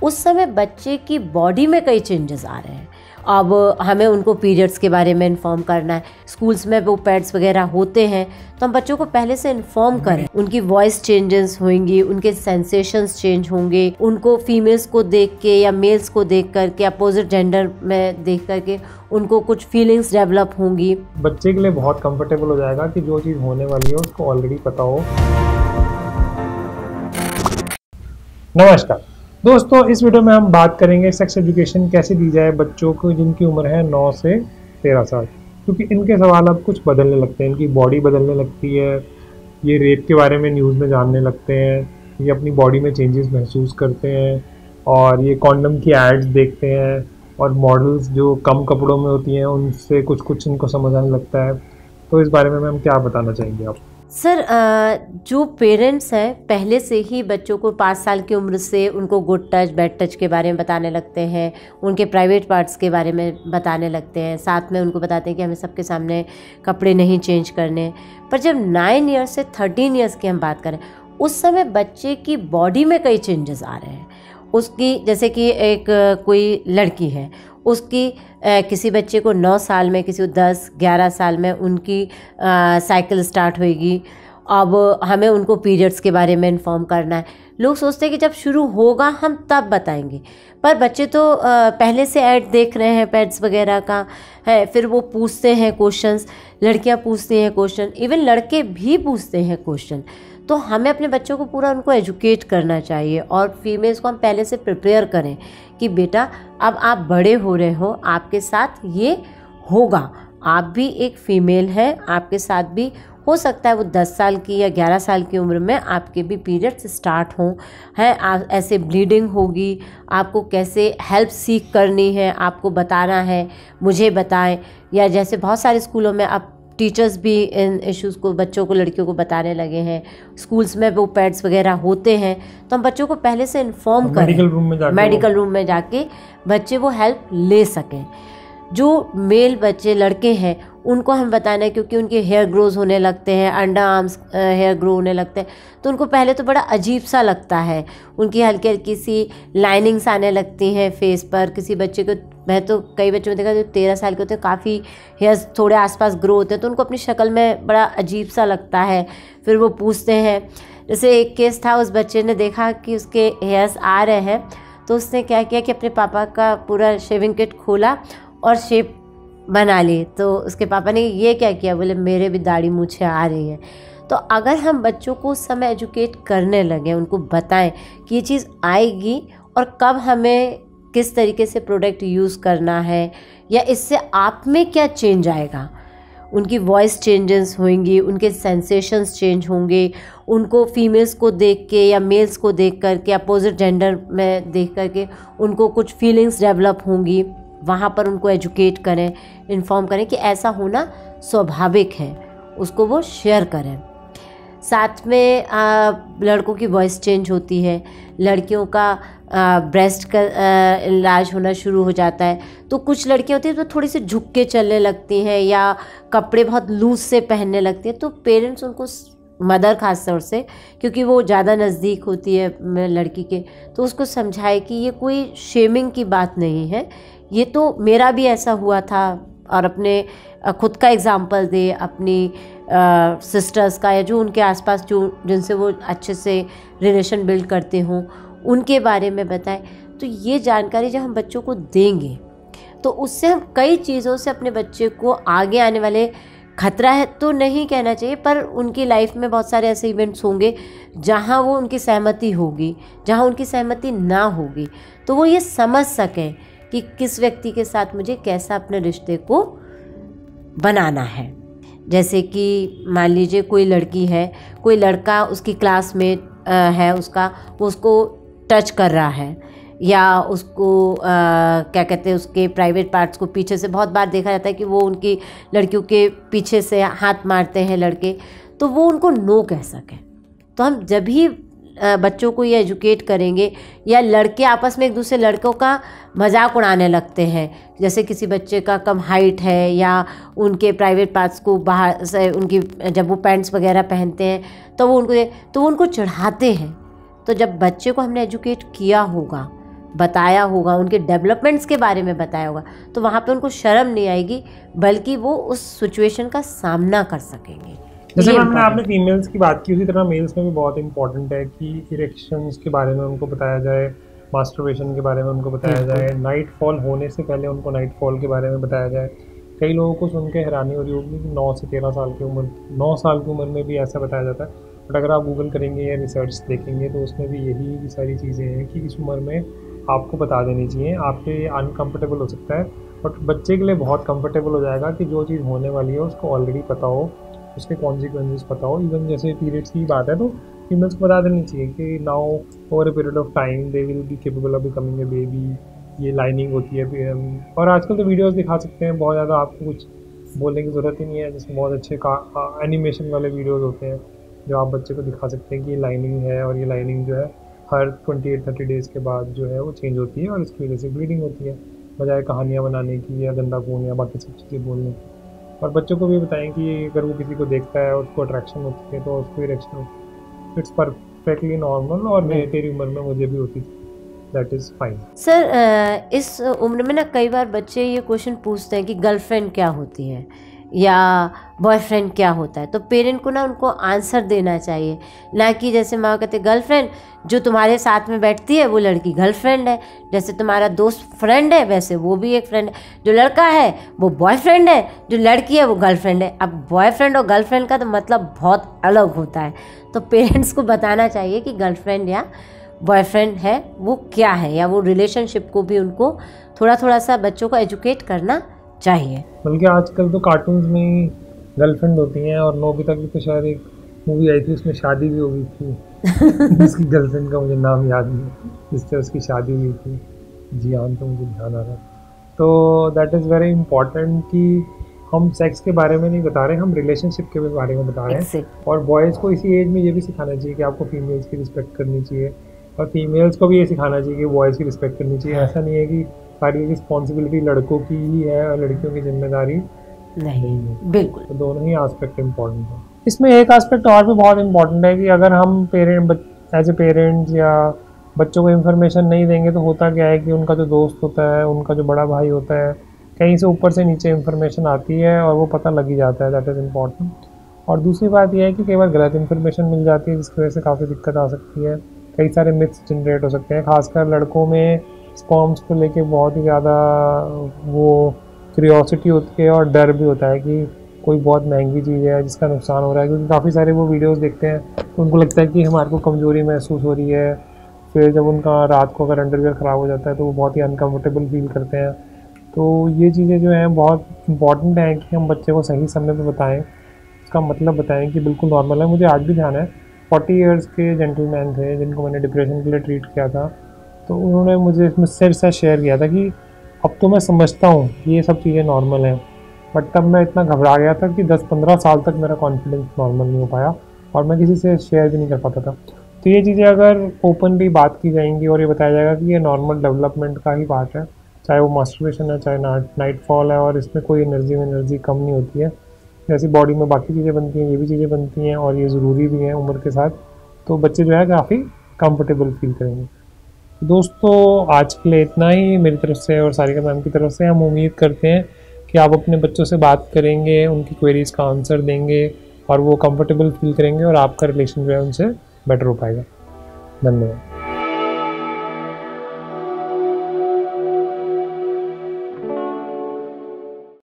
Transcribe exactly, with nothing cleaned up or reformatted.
उस समय बच्चे की बॉडी में कई चेंजेस आ रहे हैं। अब हमें उनको पीरियड्स के बारे में इन्फॉर्म करना है, स्कूल्स में वो पैड्स वगैरह होते हैं तो हम बच्चों को पहले से इन्फॉर्म करें। उनकी वॉइस चेंजेस होंगी, उनके सेंसेशंस चेंज होंगे, उनको फीमेल्स को देख के या मेल्स को देख करके अपोजिट जेंडर में देख करके उनको कुछ फीलिंग्स डेवलप होंगी। बच्चे के लिए बहुत कंफर्टेबल हो जाएगा कि जो चीज़ होने वाली है उसको ऑलरेडी पता हो। नमस्कार दोस्तों, इस वीडियो में हम बात करेंगे सेक्स एजुकेशन कैसे दी जाए बच्चों को जिनकी उम्र है नौ से तेरह साल, क्योंकि इनके सवाल अब कुछ बदलने लगते हैं, इनकी बॉडी बदलने लगती है, ये रेप के बारे में न्यूज़ में जानने लगते हैं, ये अपनी बॉडी में चेंजेस महसूस करते हैं और ये कॉन्डम की एड्स देखते हैं और मॉडल्स जो कम कपड़ों में होती हैं उनसे कुछ कुछ इनको समझ आने लगता है। तो इस बारे में हम क्या बताना चाहेंगे आप? सर, जो पेरेंट्स हैं पहले से ही बच्चों को पाँच साल की उम्र से उनको गुड टच बैड टच के बारे में बताने लगते हैं, उनके प्राइवेट पार्ट्स के बारे में बताने लगते हैं, साथ में उनको बताते हैं कि हमें सबके सामने कपड़े नहीं चेंज करने। पर जब नाइन ईयर्स से थर्टीन ईयर्स की हम बात करें, उस समय बच्चे की बॉडी में कई चेंजेस आ रहे हैं। उसकी जैसे कि एक कोई लड़की है, उसकी आ, किसी बच्चे को नौ साल में, किसी को दस ग्यारह साल में उनकी साइकिल स्टार्ट होएगी। अब हमें उनको पीरियड्स के बारे में इन्फॉर्म करना है। लोग सोचते हैं कि जब शुरू होगा हम तब बताएंगे, पर बच्चे तो आ, पहले से ऐड देख रहे हैं पैड्स वगैरह का है, फिर वो पूछते हैं क्वेश्चंस, लड़कियां पूछती हैं क्वेश्चन, इवन लड़के भी पूछते हैं क्वेश्चन। तो हमें अपने बच्चों को पूरा उनको एजुकेट करना चाहिए और फीमेल्स को हम पहले से प्रिपेयर करें कि बेटा अब आप बड़े हो रहे हो, आपके साथ ये होगा, आप भी एक फ़ीमेल है, आपके साथ भी हो सकता है वो दस साल की या ग्यारह साल की उम्र में आपके भी पीरियड्स स्टार्ट हों, है ऐसे ब्लीडिंग होगी, आपको कैसे हेल्प सीख करनी है आपको बताना है, मुझे बताएं। या जैसे बहुत सारे स्कूलों में अब टीचर्स भी इन इश्यूज़ को बच्चों को, लड़कियों को बताने लगे हैं। स्कूल्स में वो पैड्स वगैरह होते हैं तो हम बच्चों को पहले से इन्फॉर्म करें, मेडिकल रूम में जाके मेडिकल रूम में जाके बच्चे वो हेल्प ले सकें। जो मेल बच्चे लड़के हैं उनको हम बताना है, क्योंकि उनके हेयर ग्रोज होने लगते हैं, अंडर आर्म्स हेयर ग्रो होने लगते हैं, तो उनको पहले तो बड़ा अजीब सा लगता है, उनकी हल्की हल्की सी लाइनिंग्स आने लगती हैं फेस पर। किसी बच्चे को, मैं तो कई बच्चों में देखा जो तेरह साल के होते हैं काफ़ी हेयर्स थोड़े आसपास ग्रो होते हैं, तो उनको अपनी शक्ल में बड़ा अजीब सा लगता है। फिर वो पूछते हैं, जैसे एक केस था, उस बच्चे ने देखा कि उसके हेयर्स आ रहे हैं तो उसने क्या किया कि अपने पापा का पूरा शेविंग किट खोला और शेप बना ली। तो उसके पापा ने ये क्या किया, बोले मेरे भी दाढ़ी मूछें आ रही हैं। तो अगर हम बच्चों को उस समय एजुकेट करने लगे, उनको बताएं कि ये चीज़ आएगी और कब हमें किस तरीके से प्रोडक्ट यूज़ करना है या इससे आप में क्या चेंज आएगा, उनकी वॉइस चेंजेस होंगी, उनके सेंसेशंस चेंज होंगे, उनको फीमेल्स को देख के या मेल्स को देख करके अपोजिट जेंडर में देख करके उनको कुछ फीलिंग्स डेवलप होंगी, वहाँ पर उनको एजुकेट करें, इन्फॉर्म करें कि ऐसा होना स्वाभाविक है, उसको वो शेयर करें। साथ में आ, लड़कों की वॉइस चेंज होती है, लड़कियों का आ, ब्रेस्ट का आ, इलाज होना शुरू हो जाता है, तो कुछ लड़कियां होती हैं तो थोड़ी सी झुक के चलने लगती हैं या कपड़े बहुत लूज से पहनने लगती हैं, तो पेरेंट्स उनको, मदर खास तौर से क्योंकि वो ज़्यादा नज़दीक होती है लड़की के, तो उसको समझाए कि ये कोई शेमिंग की बात नहीं है, ये तो मेरा भी ऐसा हुआ था, और अपने खुद का एग्जाम्पल दे, अपनी सिस्टर्स का या जो उनके आसपास जो जिनसे वो अच्छे से रिलेशन बिल्ड करते हों उनके बारे में बताएं। तो ये जानकारी जब हम बच्चों को देंगे तो उससे हम कई चीज़ों से अपने बच्चे को आगे आने वाले, खतरा है तो नहीं कहना चाहिए, पर उनकी लाइफ में बहुत सारे ऐसे इवेंट्स होंगे जहाँ वो उनकी सहमति होगी, जहाँ उनकी सहमति ना होगी, तो वो ये समझ सकें कि किस व्यक्ति के साथ मुझे कैसा अपने रिश्ते को बनाना है। जैसे कि मान लीजिए कोई लड़की है, कोई लड़का उसकी क्लास में है, उसका वो उसको टच कर रहा है या उसको आ, क्या कहते हैं, उसके प्राइवेट पार्ट्स को पीछे से, बहुत बार देखा जाता है कि वो उनकी लड़कियों के पीछे से हाथ मारते हैं लड़के, तो वो उनको नो कह सकें। तो हम जब भी बच्चों को ये एजुकेट करेंगे, या लड़के आपस में एक दूसरे लड़कों का मजाक उड़ाने लगते हैं, जैसे किसी बच्चे का कम हाइट है या उनके प्राइवेट पार्ट्स को बाहर से, उनकी जब वो पैंट्स वगैरह पहनते हैं तो वो उनको तो वो उनको चढ़ाते हैं। तो जब बच्चे को हमने एजुकेट किया होगा बताया होगा, उनके डेवलपमेंट्स के बारे में बताया होगा, तो वहाँ पे उनको शर्म नहीं आएगी, बल्कि वो उस सिचुएशन का सामना कर सकेंगे। जैसे हमने आपने फीमेल्स की बात की, उसी तरह मेल्स में भी बहुत इंपॉर्टेंट है कि इरेक्शंस के बारे में उनको बताया जाए, मास्टरबेशन के बारे में उनको बताया जाए, नाइट फॉल होने से पहले उनको नाइट फॉल के बारे में बताया जाए। कई लोगों को सुन के हैरानी हो रही होगी कि नौ से तेरह साल की उम्र नौ साल की उम्र में भी ऐसा बताया जाता है, बट अगर आप गूगल करेंगे या रिसर्च देखेंगे तो उसमें भी यही भी सारी चीज़ें हैं कि इस उम्र में आपको बता देनी चाहिए। आपके अनकम्फर्टेबल हो सकता है, बट बच्चे के लिए बहुत कंफर्टेबल हो जाएगा कि जो चीज़ होने वाली है उसको ऑलरेडी पता हो, उसके कॉन्सिक्वेंसेस पता हो। इवन जैसे पीरियड्स की बात है तो फीमेल्स को बता देनी चाहिए कि now over a period of time they will be capable of becoming a baby, ये लाइनिंग होती है। और आजकल तो वीडियोस दिखा सकते हैं, बहुत ज़्यादा आपको कुछ बोलने की ज़रूरत ही नहीं है, जिसमें बहुत अच्छे का एनिमेशन वाले वीडियोस होते हैं जो आप बच्चे को दिखा सकते हैं कि ये लाइनिंग है और ये लाइनिंग जो है हर ट्वेंटी एट थर्टी डेज़ के बाद जो है वो चेंज होती है और इसकी वजह से ब्लीडिंग होती है, बजाय कहानियाँ बनाने की या गंदा खून या बाकी सब चीज़ें बोलने की। और बच्चों को भी बताएं कि अगर वो किसी को देखता है उसको अट्रैक्शन होती है तो उसको इरेक्शन होती है, इट्स परफेक्टली नॉर्मल और मेरी तेरी उम्र में मुझे भी होती थी, दैट इज़ फाइन। सर इस उम्र में ना कई बार बच्चे ये क्वेश्चन पूछते हैं कि गर्लफ्रेंड क्या होती है या बॉयफ्रेंड क्या होता है, तो पेरेंट को ना उनको आंसर देना चाहिए, ना कि जैसे माँ कहते गर्लफ्रेंड जो तुम्हारे साथ में बैठती है वो लड़की गर्लफ्रेंड है, जैसे तुम्हारा दोस्त फ्रेंड है वैसे वो भी एक फ्रेंड है, जो लड़का है वो बॉयफ्रेंड है, जो लड़की है वो गर्लफ्रेंड है। अब बॉयफ्रेंड और गर्लफ्रेंड का तो मतलब बहुत अलग होता है, तो पेरेंट्स को बताना चाहिए कि गर्लफ्रेंड या बॉयफ्रेंड है वो क्या है, या वो रिलेशनशिप को भी उनको थोड़ा थोड़ा सा बच्चों को एजुकेट करना चाहिए। बल्कि आजकल तो कार्टून्स में गर्लफ्रेंड होती हैं, और नोबिता की तो शायद एक मूवी आई थी उसमें शादी भी हो गई थी उसकी गर्लफ्रेंड का मुझे नाम याद नहीं, जिससे उसकी शादी हुई थी, जियान तो मुझे ध्यान आ रहा। तो दैट इज़ वेरी इंपॉर्टेंट कि हम सेक्स के बारे में नहीं बता रहे, हम रिलेशनशिप के बारे में बता रहे हैं। और बॉयज़ को इसी एज में ये भी सिखाना चाहिए कि आपको फीमेल्स की रिस्पेक्ट करनी चाहिए, और फीमेल्स को भी ये सिखाना चाहिए कि बॉयज़ की रिस्पेक्ट करनी चाहिए। ऐसा नहीं है कि सारी रिस्पॉन्सिबिलिटी लड़कों की ही है और लड़कियों की जिम्मेदारी नहीं है, बिल्कुल। तो दोनों ही एस्पेक्ट इम्पॉर्टेंट है। इसमें एक एस्पेक्ट और भी बहुत इम्पॉर्टेंट है कि अगर हम पेरेंट एज ए पेरेंट्स या बच्चों को इन्फॉर्मेशन नहीं देंगे तो होता क्या है कि उनका जो दोस्त होता है, उनका जो बड़ा भाई होता है, कहीं से ऊपर से नीचे इन्फॉर्मेशन आती है और वो पता लग ही जाता है, दैट इज़ इम्पॉर्टेंट। और दूसरी बात यह है कि कई बार गलत इन्फॉर्मेशन मिल जाती है जिसकी वजह से काफ़ी दिक्कत आ सकती है, कई सारे मिथ्स जनरेट हो सकते हैं। खासकर लड़कों में स्पर्म्स को लेके बहुत ही ज़्यादा वो क्यूरियोसिटी होती है और डर भी होता है कि कोई बहुत महंगी चीज़ है जिसका नुकसान हो रहा है, क्योंकि काफ़ी सारे वो वीडियोस देखते हैं तो उनको लगता है कि हमारे को कमज़ोरी महसूस हो रही है। फिर जब उनका रात को अगर अंडरवियर ख़राब हो जाता है तो वो बहुत ही अनकम्फर्टेबल फील करते हैं। तो ये चीज़ें जो हैं बहुत इंपॉर्टेंट हैं कि हम बच्चे को सही समय पर बताएँ, उसका मतलब बताएँ कि बिल्कुल नॉर्मल है। मुझे आज भी ध्यान है, फोर्टी ईयर्स के जेंटलमैन थे जिनको मैंने डिप्रेशन के लिए ट्रीट किया था, तो उन्होंने मुझे मुझसे साथ शेयर किया था कि अब तो मैं समझता हूँ ये सब चीज़ें नॉर्मल हैं, बट तब मैं इतना घबरा गया था कि दस पंद्रह साल तक मेरा कॉन्फिडेंस नॉर्मल नहीं हो पाया और मैं किसी से शेयर भी नहीं कर पाता था। तो ये चीज़ें अगर ओपनली बात की जाएंगी और ये बताया जाएगा कि ये नॉर्मल डेवलपमेंट का ही पार्ट है, चाहे वो मास्टरबेशन है चाहे नाइट फॉल है, और इसमें कोई एनर्जी में एनर्जी कम नहीं होती है, जैसी बॉडी में बाकी चीज़ें बनती हैं ये भी चीज़ें बनती हैं और ये ज़रूरी भी हैं उम्र के साथ। तो बच्चे जो है काफ़ी कंफर्टेबल फील करेंगे। दोस्तों आज के लिए इतना ही मेरी तरफ से और सारिका मैम की तरफ से। हम उम्मीद करते हैं कि आप अपने बच्चों से बात करेंगे, उनकी क्वेरीज़ का आंसर देंगे और वो कंफर्टेबल फील करेंगे और आपका रिलेशन जो है उनसे बेटर हो पाएगा। धन्यवाद।